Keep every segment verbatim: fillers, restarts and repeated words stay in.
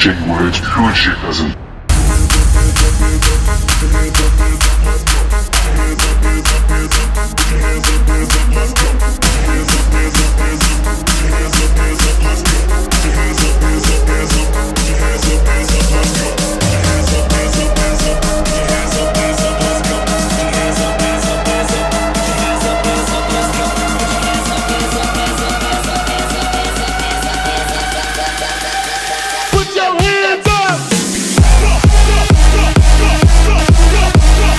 Genuine Luigi cousin. Put your hands up!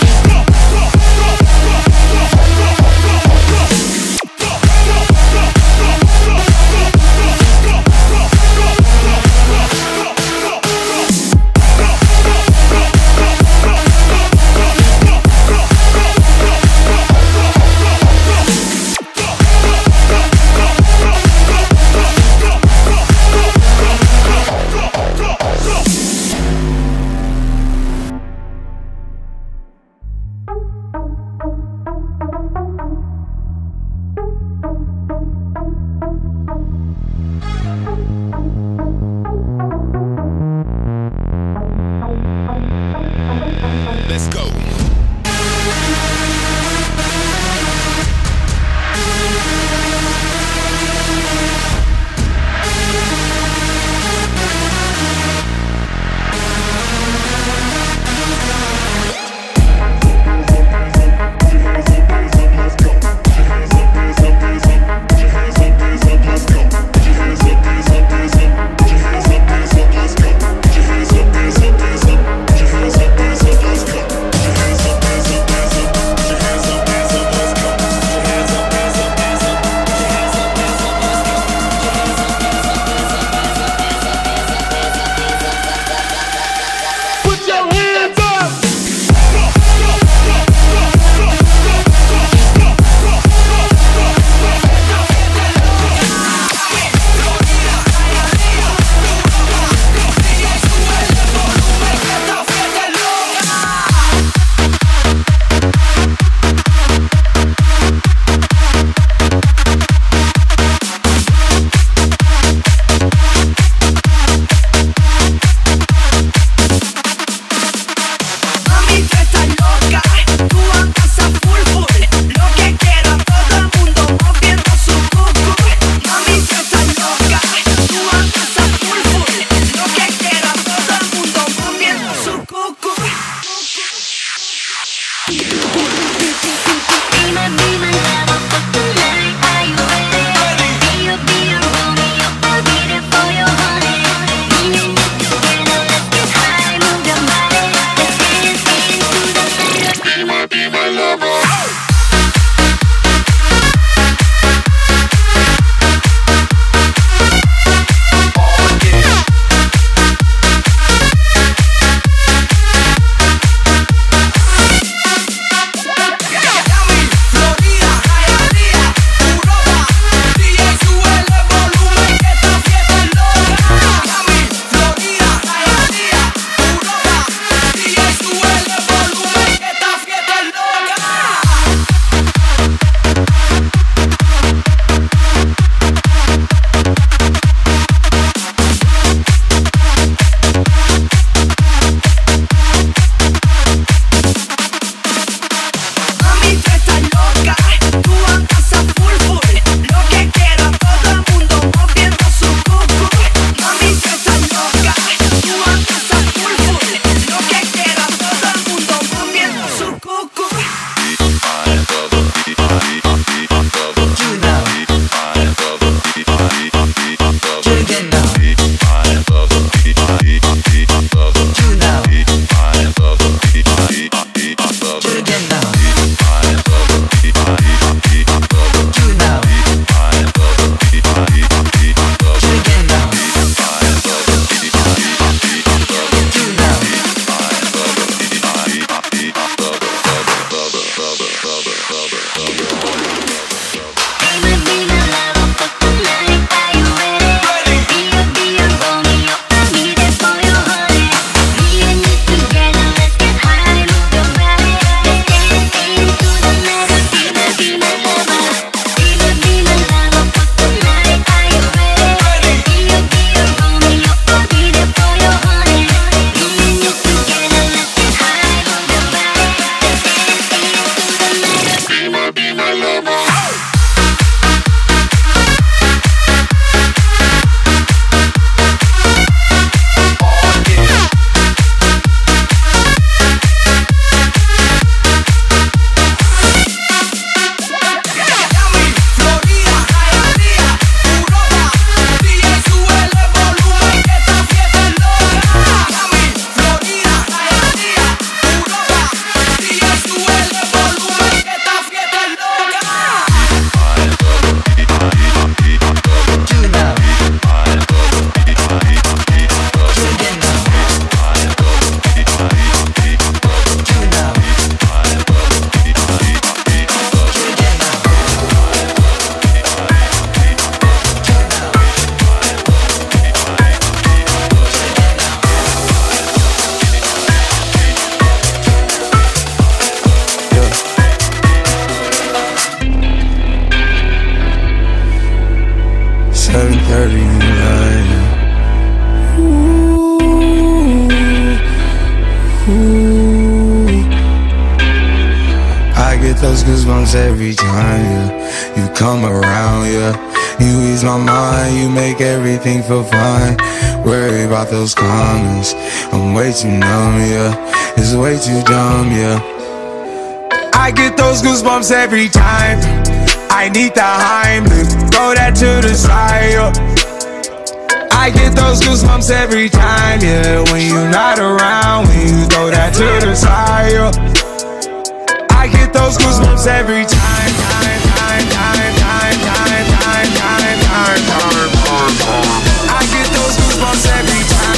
those goosebumps every time, yeah. You come around, yeah. You ease my mind, you make everything feel fine. Worry about those comments, I'm way too numb, yeah. It's way too dumb, yeah. I get those goosebumps every time. I need the Heimlich, throw that to the side, yeah. I get those goosebumps every time, yeah. When you're not around, when you throw that to the side, yeah. I get those goosebumps every time, time, time, time, time, time, time, time, time, time, time, time. I get those goosebumps every time.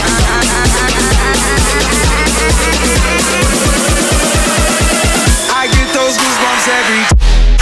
I get those goosebumps every time.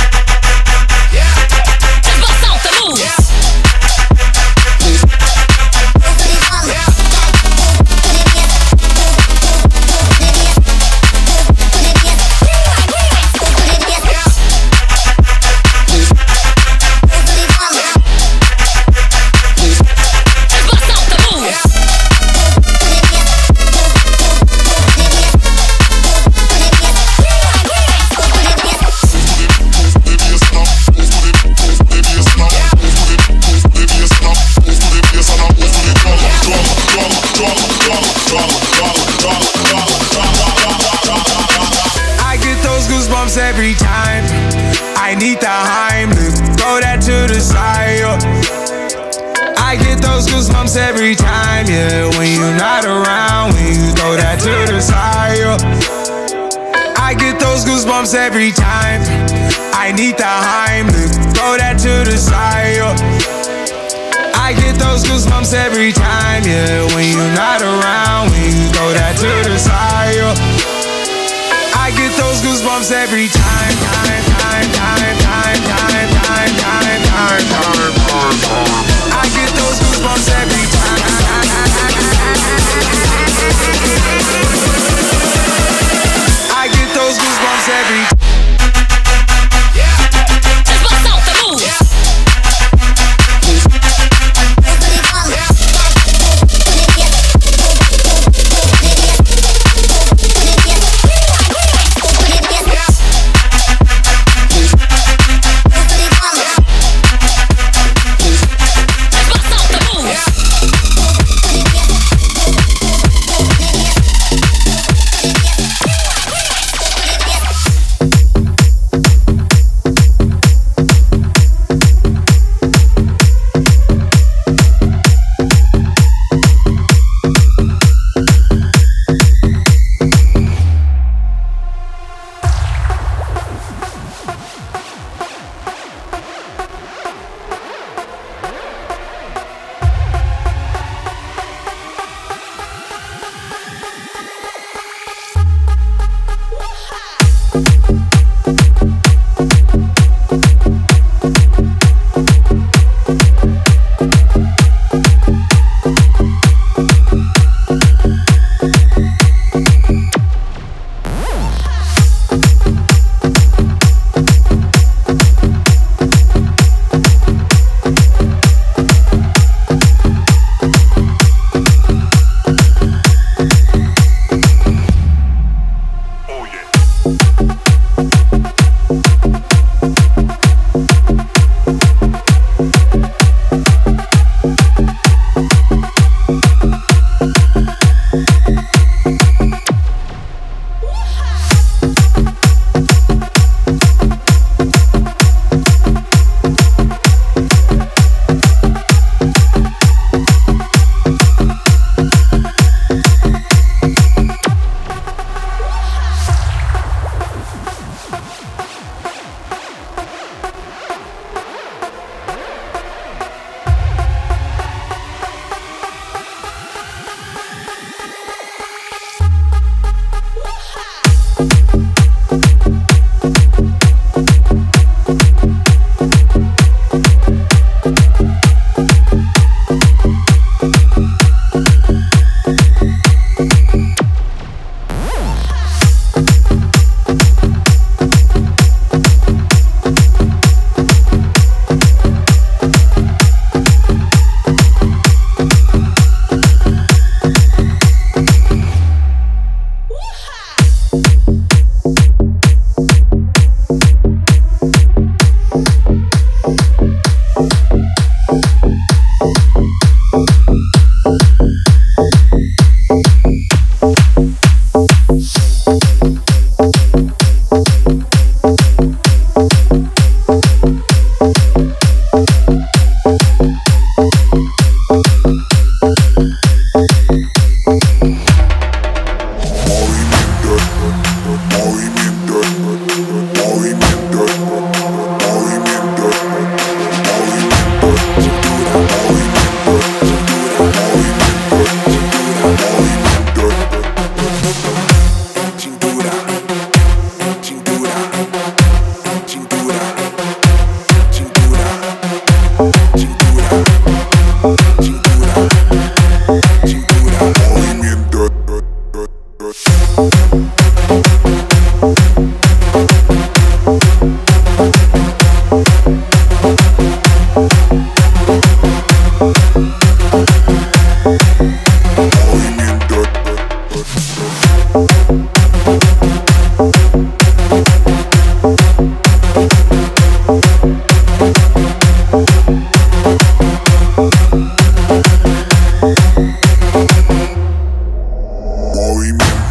Every time I need the Heimlich, throw that to the side, yeah. I get those goosebumps every time, yeah. When you're not around, when you throw that to the side, yeah. I get those goosebumps every time. I need the Heimlich, throw that to the side, yeah. I get those goosebumps every time, yeah. When you're not around, when you throw that to the side, yeah. I get those goosebumps every time, time, time, time, time, time, time, time, time, time, time, time. I get those goosebumps every time. I get those goosebumps every time.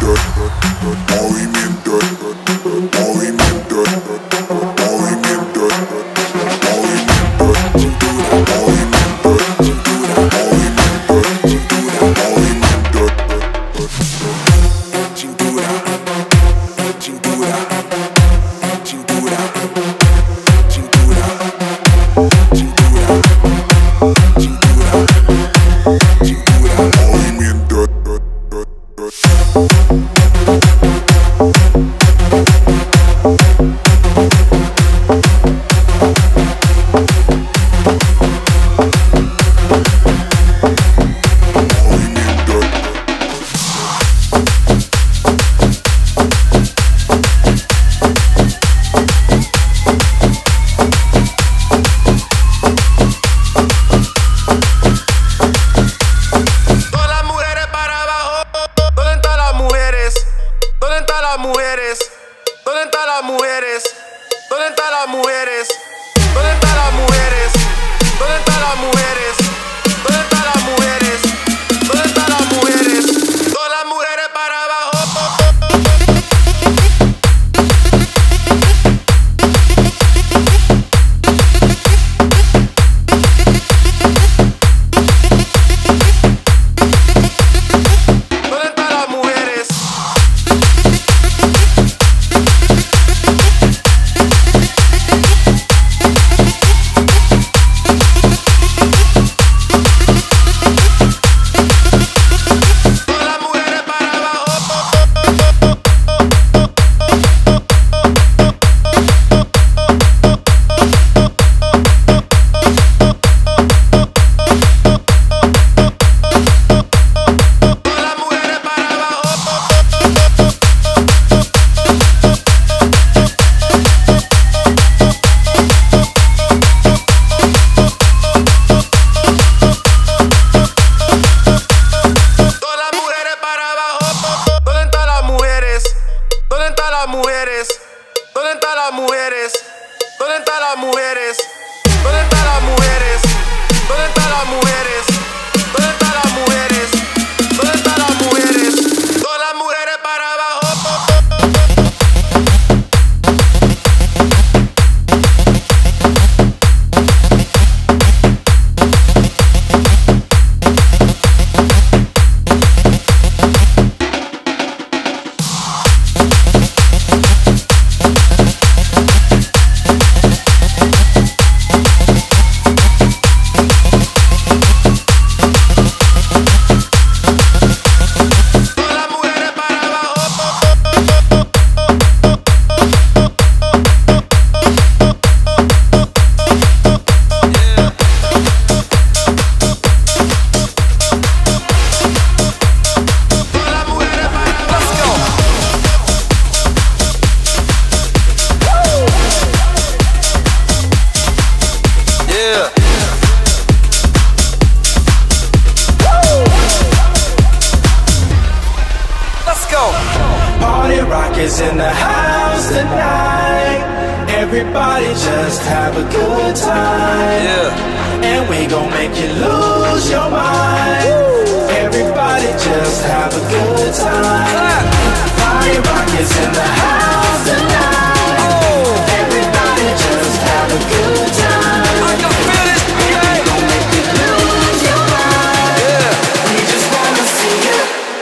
is in the house tonight. Everybody just have a good time. Yeah. And we gon' make you lose your mind. Woo. Everybody just have a good time. Party rock is in the house tonight. Oh. Everybody just have a good time. I can feel it. And we gon' make you lose your mind. Yeah. We just wanna see you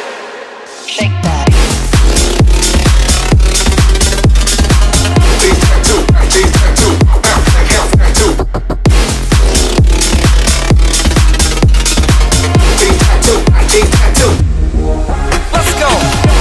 shake that. Let's go.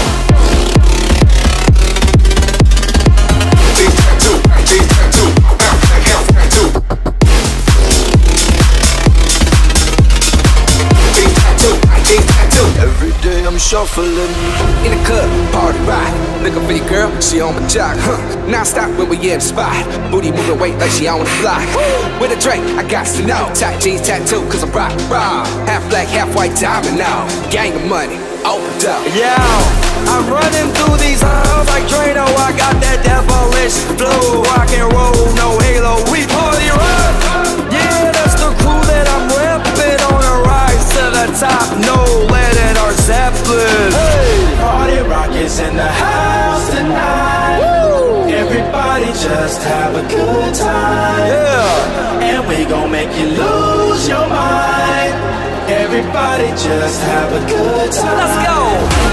Every day I'm shuffling in the club, party rock. Looking for your girl, she on my jock, huh? Non-stop when we in the spot. Booty moving weight like she on the block. With a drink, I got to know. Tight jeans, tattoo, cause I'm rock, raw. Half black, half white, diamond now. Gang of money, opened up. Yeah, I'm running through these halls like Drano. I got that devilish flow. Rock and roll, no halo, we party rock. Yeah, that's the crew that I'm repping. On a rise to the top, no lead in our Zeppelin. Hey, party rock. just have a good time. Let's go.